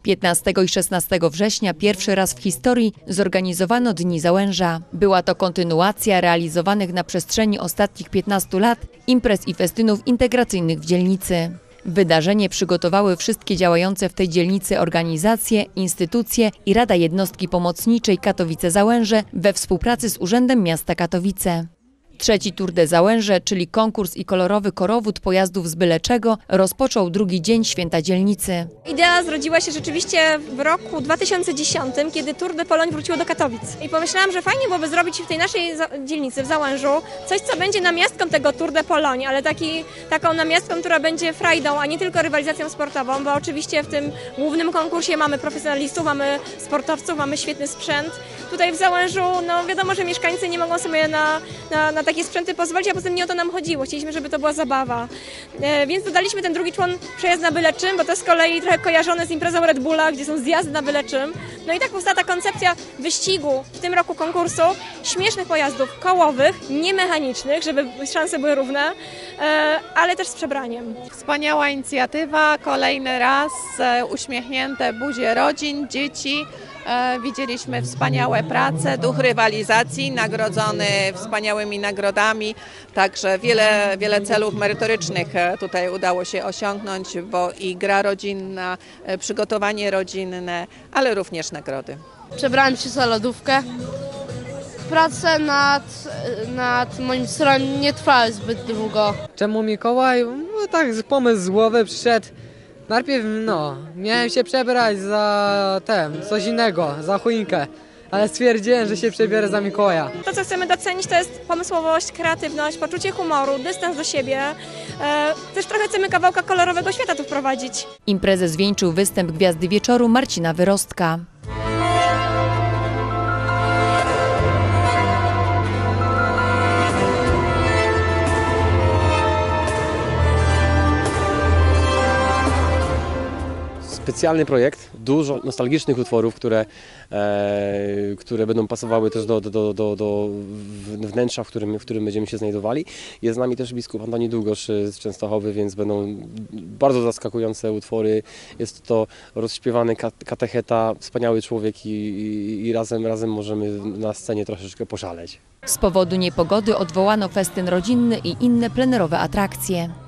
15 i 16 września pierwszy raz w historii zorganizowano Dni Załęża. Była to kontynuacja realizowanych na przestrzeni ostatnich 15 lat imprez i festynów integracyjnych w dzielnicy. Wydarzenie przygotowały wszystkie działające w tej dzielnicy organizacje, instytucje i Rada Jednostki Pomocniczej Katowice-Załęże we współpracy z Urzędem Miasta Katowice. Trzeci Tour de Załęże, czyli konkurs i kolorowy korowód pojazdów z byle czego, rozpoczął drugi dzień święta dzielnicy. Idea zrodziła się rzeczywiście w roku 2010, kiedy Tour de Pologne wróciło do Katowic. I pomyślałam, że fajnie byłoby zrobić w tej naszej dzielnicy, w Załężu, coś, co będzie namiastką tego Tour de Pologne, ale taką namiastką, która będzie frajdą, a nie tylko rywalizacją sportową, bo oczywiście w tym głównym konkursie mamy profesjonalistów, mamy sportowców, mamy świetny sprzęt. Tutaj w Załężu, no wiadomo, że mieszkańcy nie mogą sobie na takie sprzęty pozwolić, a poza tym nie o to nam chodziło. Chcieliśmy, żeby to była zabawa. Więc dodaliśmy ten drugi człon, przejazd na byle czym, bo to z kolei trochę kojarzone z imprezą Red Bulla, gdzie są zjazdy na byle czym. No i tak powstała ta koncepcja wyścigu, w tym roku konkursu, śmiesznych pojazdów kołowych, niemechanicznych, żeby szanse były równe, ale też z przebraniem. Wspaniała inicjatywa, kolejny raz uśmiechnięte buzie rodzin, dzieci. Widzieliśmy wspaniałe prace, duch rywalizacji, nagrodzony wspaniałymi nagrodami, także wiele celów merytorycznych tutaj udało się osiągnąć, bo i gra rodzinna, przygotowanie rodzinne, ale również nagrody. Przebrałem się za lodówkę. Prace nad moim strojem nie trwały zbyt długo. Czemu Mikołaj? No tak, pomysł z głowy przyszedł. Najpierw miałem się przebrać za coś innego, za choinkę, ale stwierdziłem, że się przebiorę za Mikołaja. To, co chcemy docenić, to jest pomysłowość, kreatywność, poczucie humoru, dystans do siebie. Też trochę chcemy kawałka kolorowego świata tu wprowadzić. Imprezę zwieńczył występ Gwiazdy Wieczoru Marcina Wyrostka. Specjalny projekt, dużo nostalgicznych utworów, które będą pasowały też do wnętrza, w którym będziemy się znajdowali. Jest z nami też biskup Antoni Długosz z Częstochowy, więc będą bardzo zaskakujące utwory. Jest to rozśpiewany katecheta, wspaniały człowiek i razem możemy na scenie troszeczkę poszaleć. Z powodu niepogody odwołano festyn rodzinny i inne plenerowe atrakcje.